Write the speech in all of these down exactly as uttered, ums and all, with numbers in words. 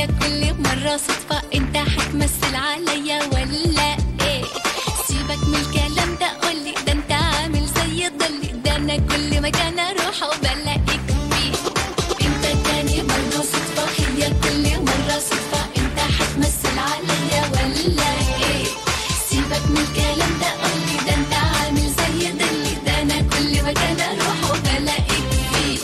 هي كل مرة صدفة، انت هتمثل عليا ولا ايه؟ سيبك من الكلام ده قولي، ده انت عامل زي الضل، ده انا كل مكان اروح وبلاقيك فيه. انت تاني برضه صدفة، هي كل مرة صدفة، انت هتمثل عليا ولا ايه؟ سيبك من الكلام ده قولي، ده انت عامل زي الضل، ده انا كل مكان اروح وبلاقيك فيه.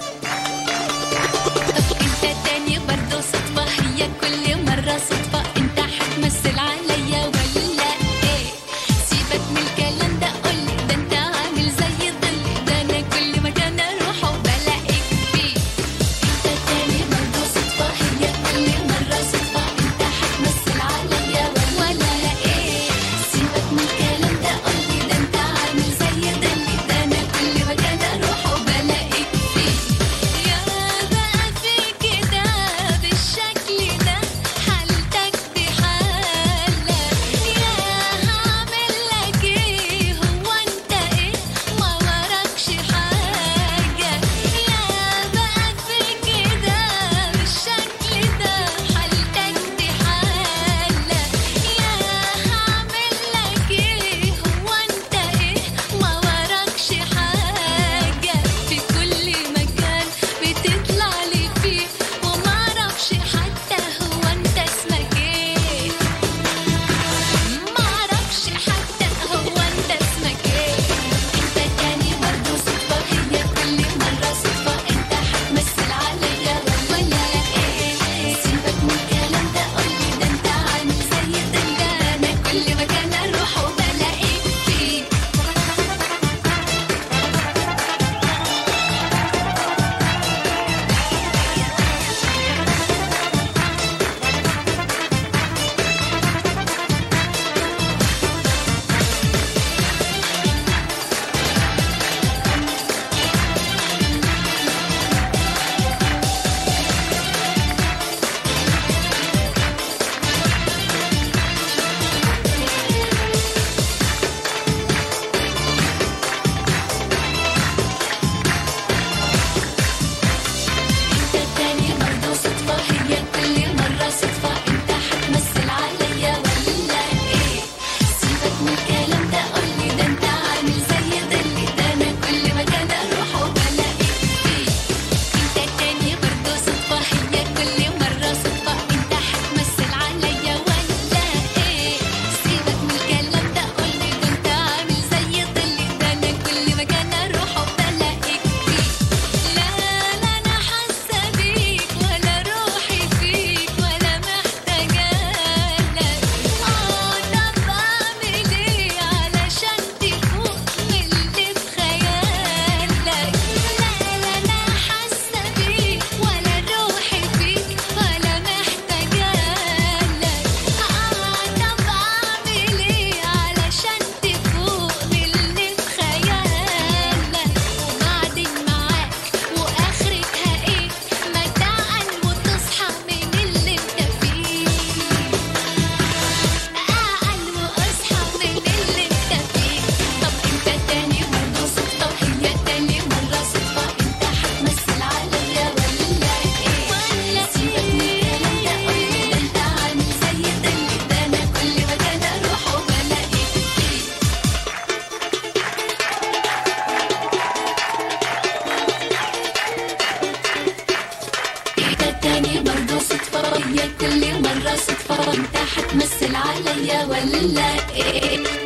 طب انت تاني برضه صدفة، هي كل مرة صدفة، انت هتمثل عليا ولا ايه؟ سيبك من الكلام ده قولي، ده انت عامل زي الضل، ده انا كل مكان اروح وبلاقيك فيه. انت تاني برضه صدفة، هي كل مرة صدفة، انت هتمثل عليا ولا ايه؟ سيبك من الكلام ده قولي، ده انت عامل زي الضل، ده انا كل مكان اروح وبلاقيك فيه. يا بقى في كده بالشكل ده، حالتك بحالة، يا هعمل لك ايه؟ هو انت ايه ما وراكش حاجة؟ يا بقى في كده بالشكل ده، حالتك بحالة، يا هعمل لك ايه؟ هو انت ايه ما وراكش حاجة؟ في كل مكان بتطلع لي فيه، ومعرفش حتى هو انت اسمك ايه، معرفش حتى هو انت اسمك ايه. انت تاني برضه صدفة، هي كل مرة صدفة، انت هتمثل عليا ولا ايه؟ سيبك من الكلام ده قولي، ده انت عامل زي الضل، ده انا كل مكان اروح وبلاقيك فيه. انت تاني برضه صدفة، هي كل مرة صدفة، انت هتمثل عليا ولا ايه؟ سيبك من الكلام ده قولي، ده انت عامل زي الضل، ده انا كل مكان اروح وبلاقيك فيه. انت تاني برضه صدفة، هي كل مرة صدفة، انت هتمثل عليا ولا ايه؟ سيبك من الكلام ده قولي، ده انت عامل زي الضل، ده انا كل مكان اروح وبلاقيك فيه. لا لا انا حاسة بيك ولا روحي فيك ولا محتاجة لك. اه طب اعمل ايه علشان تفوق من اللي في خيالك؟ لا لا انا حاسة بيك ولا روحي فيك ولا محتاجة لك. اه طب اعمل ايه علشان تفوق من اللي في خيالك؟ وبعدين معاك واخرتها ايه؟ ما تعقل وتصحى من اللي انت فيه، اعقل واصحى من اللي انت فيه. طب انت تاني برضه صدفة، هي تاني مرة صدفة، انت هتمثل عليا ولا ايه؟ سيبك من الكلام ده قولي، ده انت عامل زي الضل، ده انا كل مكان اروح وبلاقيك فيه. انت تاني برضه صدفة، هي كل مرة صدفة، انت هتمثل عليا ولا ايه؟